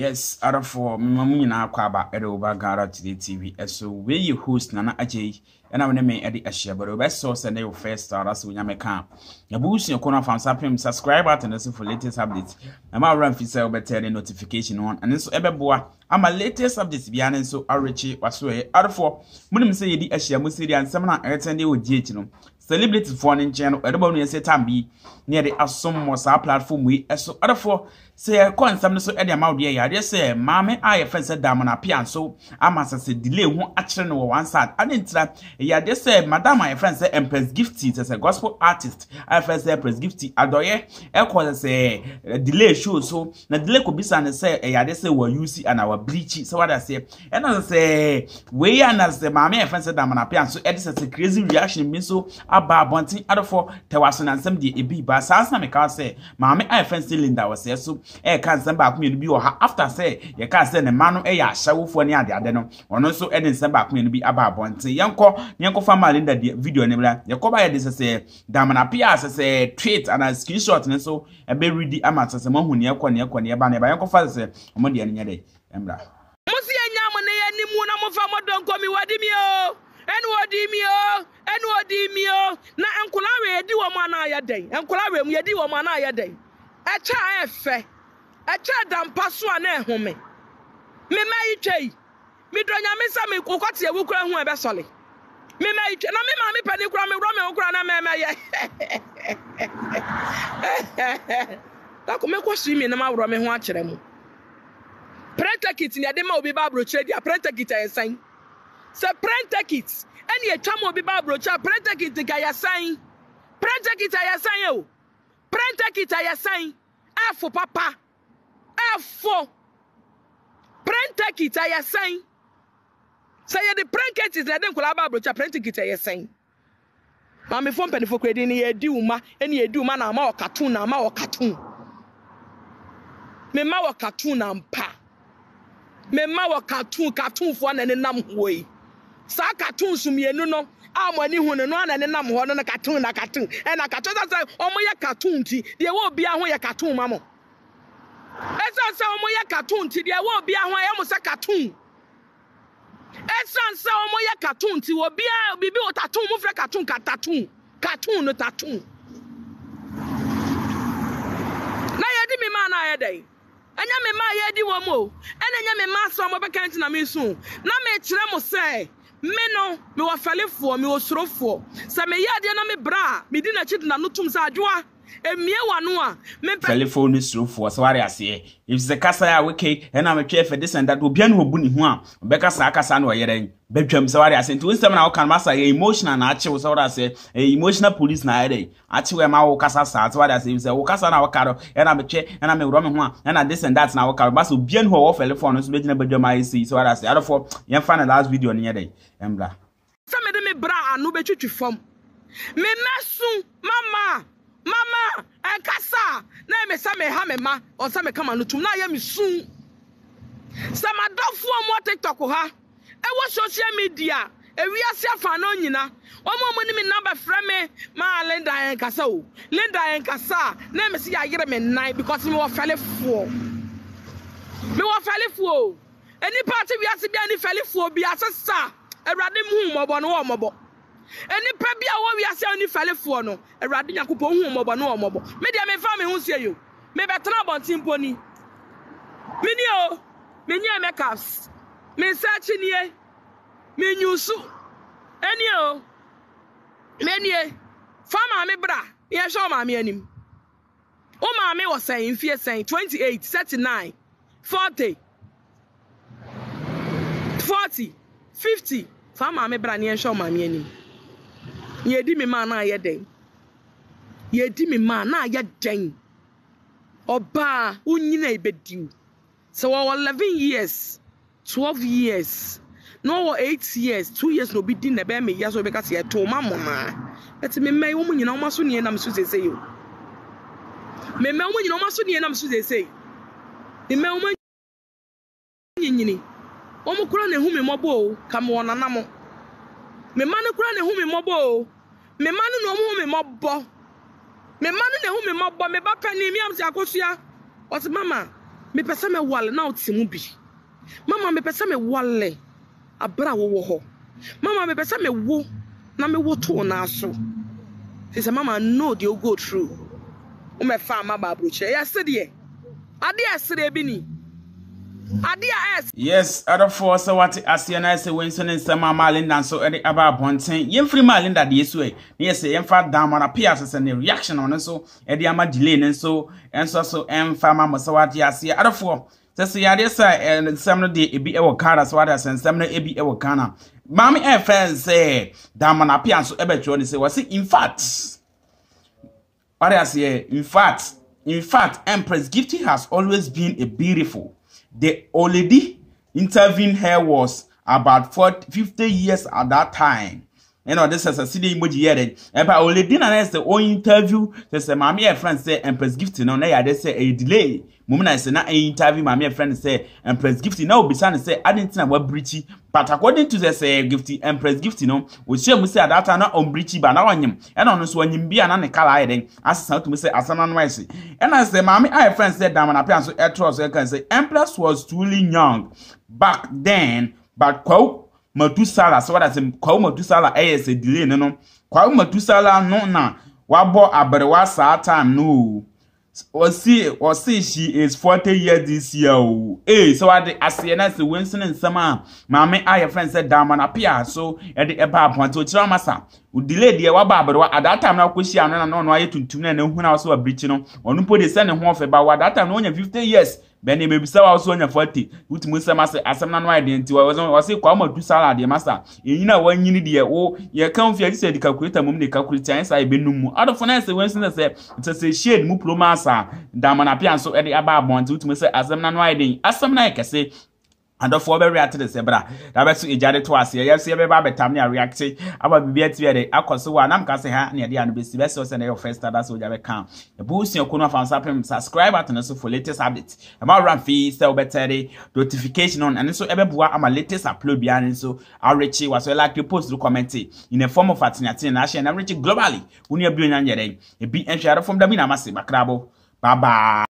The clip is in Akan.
Yes, out of four, Mammy na Kwaba, Edo Gara to the TV. So we you host Nana Ajay, and I name Eddie Appiah, but the best source and they first start us when you make camp. The boost your corner from subscribe button and for latest updates. I'm out run for sale better the notification on, and so Ebeboa. I'm a latest updates beyond so Arichi was way out of four. Munim say the Appiah Musidi and some attend you with Jitino. Celebrity phone channel, Edobon say Tambi near the Asom was our platform. We so other four say a coin some so Eddie Mount here. I just say, Mammy, I offense Diamond Appiah, so I must say delay won't actually know one side. I didn't try. Yeah, they say, Madame, my friend say Empress gifted as a gospel artist. I first say Empress gifted. Adoye, I say delay show so the delay could be and say, yeah, they say we're UC and our bleachy. So what I say, and I say, we and as the Mammy, I friend said Diamond Appiah, so Eddie says a crazy reaction means so. About bunting other for Tawason and some DB, but Sansa make us say, Mammy, I fancy Linda was here, so can't send back me to be or after say, you can't send a man show for near the adeno, or no so Eden send back me to be about bunting. Yanko family Linda video enabler, you come by this say, Diamond Appiah say, tweet and a screenshot and so a very ready amateurs among who near Konya Banner by Uncle Father say, Monday any day, Embra. Musi Yamane and Nimuna Mofama don't call me Wadimio. Enwodimio na enkulawe edi wo mana ya den enkulawe mu edi wo mana ya den echa efe echa dampa so na ehome me mai twei me donya me sa me kokote ewu kura hu ebe sole me mai twei na me ma me pani kura me ro me kura na me ye ta ko me ko swimi na ma ro me ho a kire mu print kit ni ade ma obi ba bro kire dia print kit ayesan. Se print kit any a chamo be babrocha print kit ga sign print kit ayasan yo print kit ayasan for papa for print kit ayasan say the print kit is na den kola babrocha print kit ayasan ma me fon penifo kwedi ni edi uma eni edi uma na ma o cartoon na ma o cartoon me ma o cartoon na mpa me ma o cartoon fo na ne nam hoyi sa cartoon sumienu no amani hunu no na ne nam ho no cartoon e na cartoon say omo ye cartoon ti de wo bia ho ye cartoon mamo esan say omo ye cartoon ti de wo bia ho ye mo say cartoon esan say omo ye cartoon ti wo bia bibi o tattoo mo fre cartoon no tattoo na ye di mi ma na ye dai anya me ma ye di wo mo enya me ma so mo be kan na me sun na me kire mo say me no me wa falefo me wo sorofo sa me yade na me bra me di na chidi na nutum sa adwoa emie wano a me falefo ni sorofo so ware ase if the kasa ya weke e na me twe fe this and that obi an obu ni ho a be kasa akasa na oyere bedwam so ware ase nti wonsem na wo kan masa emotional na ache so ware ase emotional police na ere ache we ma wo kasa sa so ware ase if wo kasa na wo karo e na me twe e na me wro me ho a e na this and that na wo karo basa obi an ho wo falefo no so be gina bedwam ai see so ware ase adofo yen fa na last video ni yede embra sa me de me bra anu be twitwi fam me mesu mama enkasa na me sa me ha me ma o sa me kama no tum na ya me sun sa madofo mo TikTok ha e wo social media e wi ase afa no nyina omo ni me number frame me ma Linda enkasa o Linda enkasa na me si ya yere me nine because me wo falefo eni party wi ase bia ni falefo bia sesa Ewrade mu mobo no mobo eni pa bia wo wi ase oni falefo no Ewrade Yakobon hu mobo no mobo me dia me fa me hu sie yo me betena bontin poni me ni o me nya makeups me search nie me nyusu eni o me nie fa ma me bra ye hwe ma me anim o ma me wo sen fie sen 28 39 40 50 fa ma me bra ne hwe ma me anim ye di me ma na ye den oba unyina ibediu so 11 years 12 years no 8 years 2 years no be din na be me ya so be ka se to mama eti me mai wo nyina wo maso ne nam so sese yo me mai wo nyina wo maso ne nam so sese me mai wo nyini wo mo kura na hu me mobo ka mo na na mo me ma no kura na hu me mobo me ma no hu me mobo me ma no na hu me mobo me ba pani mi am se akosua o se mama me pese me wale na oti mu bi mama me pese me wale abra wo ho mama me pese me wo na me wo to na so say mama know they go through o me fa ma ba broche ya se de ade asere bi ni ade as yes other for so what Appiah na say when son nsema Malinda so e aba bonten yemfiri Malinda de yesu e na say yemfa Diamond Appiah so ne reaction on so e de ama delay ne so enso so emfa ma so what Appiah other for say yade say nsem no de e bi e wo kara so what nsem no e bi e wo kana mami e friend say Diamond Appiah so e be tro ne say was in fact what Appiah in fact Empress Gifty has always been a beautiful. The already intervened her was about 50 years at that time. You know, this is a city emoji here. But already na the only interview. Say, mommy and friend say Empress Gifty. No, na they say a delay. Moment I say na interview. Mommy and friend say Empress Gifty. Now beside say I didn't know what breachy. But according to the say Gifty Empress Gifty, no, we say at that time not on breachy, but now on him. And on so when him be an color then as to me say as an unwise. And I say, mommy, I friend said Diamond Appiah so I can say Empress was truly young back then, but Kwahu Matusela so what I say Kwahu Matusela a delay no Kwahu Matusela no na wabo aberewa sa time no or see she is 40 years this year so what the Appiah say Winston and sama mama I friend said Diamond Appiah so at the eba point to chira masa we delay the waba aberewa at that time na kwesi no aye tuntum na hu na so abreach no onu po de send ho ofe ba that time no nya 50 years Benny maybe say also on your 40 with Musama say asem no identity was say Kwahu Matusela de master yina wan yini de o ye kan fi say the calculator mum de calculate answer be num out of finance when say it's say shade mu promasa Diamond Appiah so e de aba abont with say asem no identity asem na ke say and of for react to the zebra. That was to ejade to us. Yes, everybody betam near reacting about be at the Akos one. I'm casting her near the end. Best so send your first that's what you can. The boost your corner from subscribe button also for latest updates. About run fee, sell better notification on and so everywhere I'm a latest upload behind so I'll reach you was like to post to comment in the form of Fatinati and Asha and reach globally. When you're doing a be and share from the Minamasi Bakrabo. Bye bye.